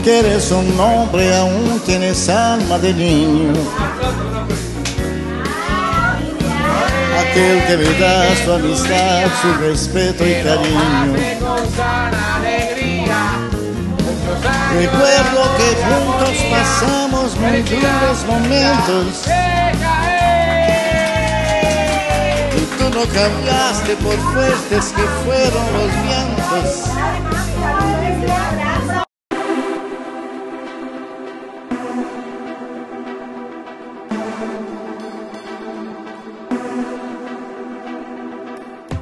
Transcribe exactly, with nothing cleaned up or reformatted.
que eres un hombre, aún tienes alma de niño. Aquel que me da su amistad, su respeto y cariño. Recuerdo que juntos pasamos muy duros momentos y tú no cambiaste por fuertes que fueron los vientos.